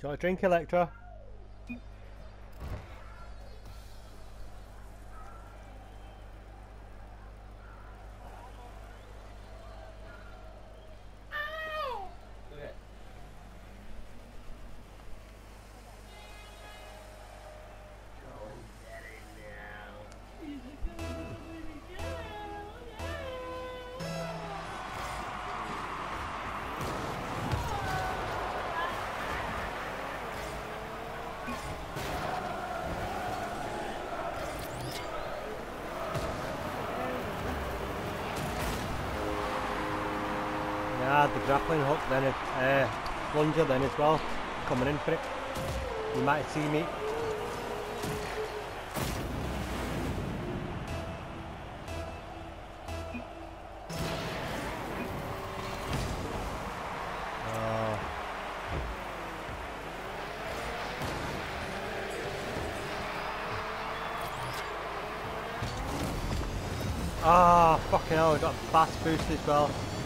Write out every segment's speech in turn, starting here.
Do you want a drink, Electra? Yeah, the grappling hook then, plunger then as well, coming in for it. You might see me. Ah, fucking hell, we got fast boost as well.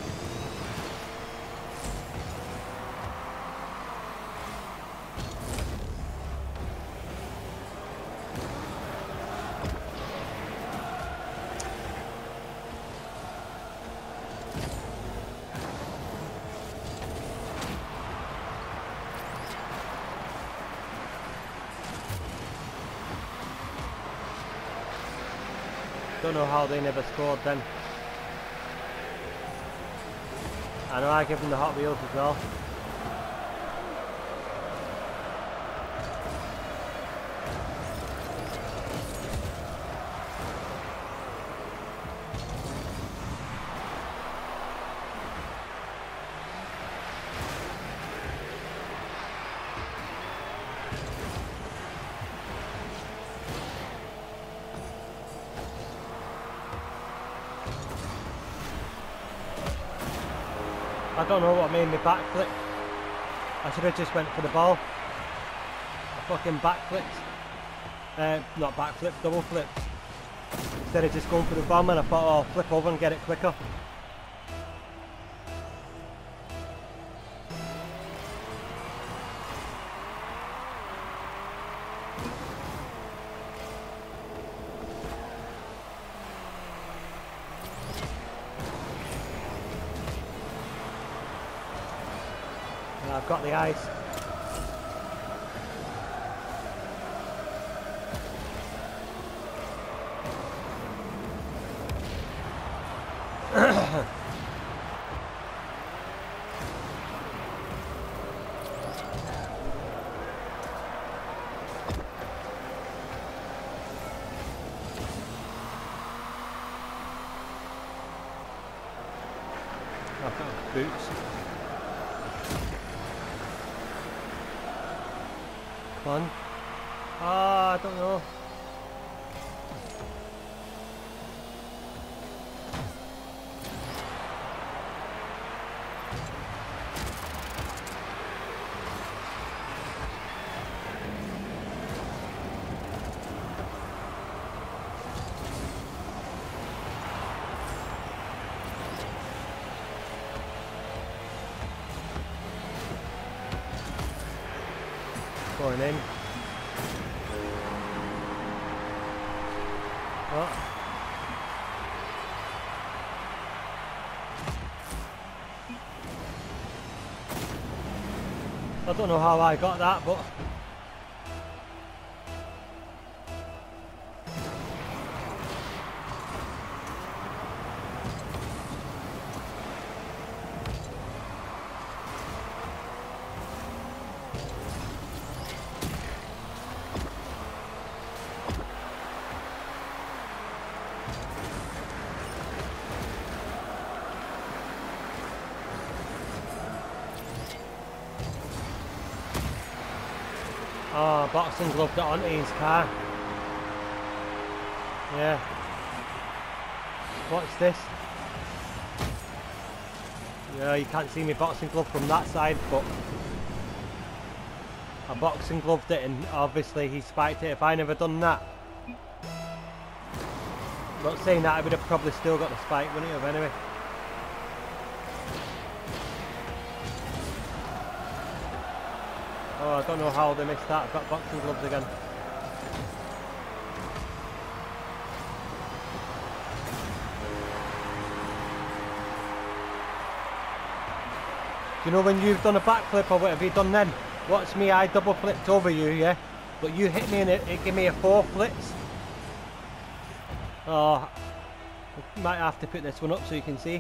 Don't know how they never scored then. I know I give them the Hot Wheels as well. I don't know what made me backflip. I should have just went for the ball. I fucking backflipped. Not backflip, double flip. Instead of just going for the bomb, and I thought, oh, I'll flip over and get it quicker. I've got the ice. I've got boots. Fun. Ah, I don't know. Going in. What? I don't know how I got that, but oh, boxing glove got onto his car. Yeah. What's this? Yeah, you can't see my boxing glove from that side, but I boxing gloved it and obviously he spiked it. If I never done that, but saying that, I would have probably still got the spike, wouldn't you have, anyway? Oh, I don't know how they missed that. I've got boxing gloves again. Do you know when you've done a backflip or whatever you've done then? Watch me, I double flipped over you, yeah? But you hit me and it gave me a 4 flips. Oh, might have to put this one up so you can see.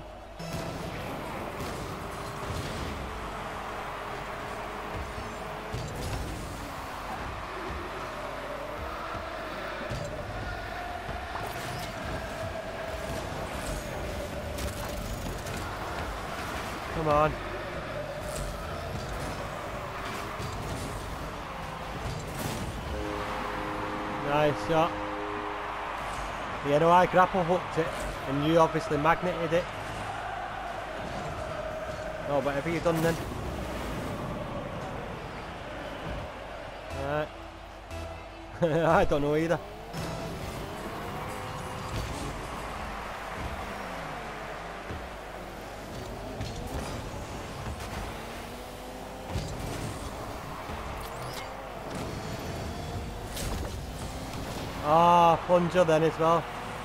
Come on. Nice shot. Yeah, no, I grapple hooked it and you obviously magneted it. Oh, whatever you done then. Right. I don't know either. Ah, plunger then as well.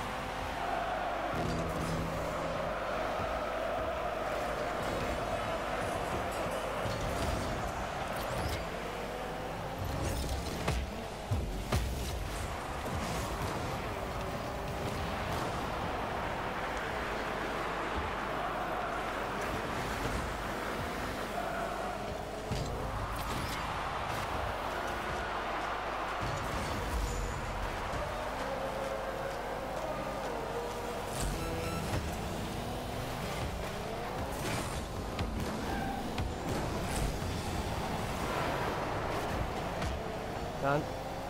Done.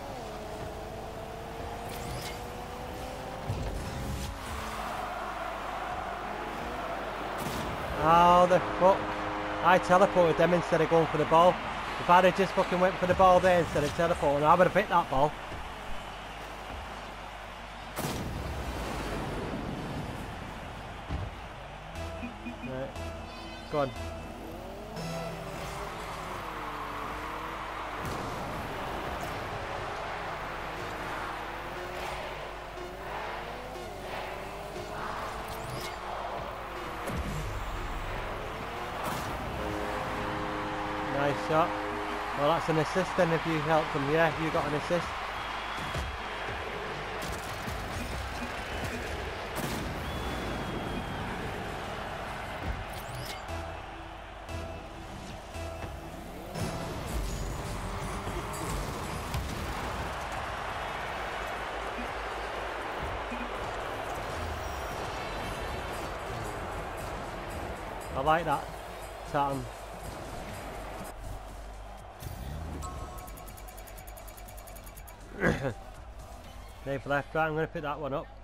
How the fuck? I teleported them instead of going for the ball. If I'd have just fucking went for the ball there instead of teleporting, I would have hit that ball. Right. Go on. Nice shot. Well, that's an assist then if you helped them. Yeah, you got an assist. I like that. Saturn. They've left, right, I'm going to pick that one up.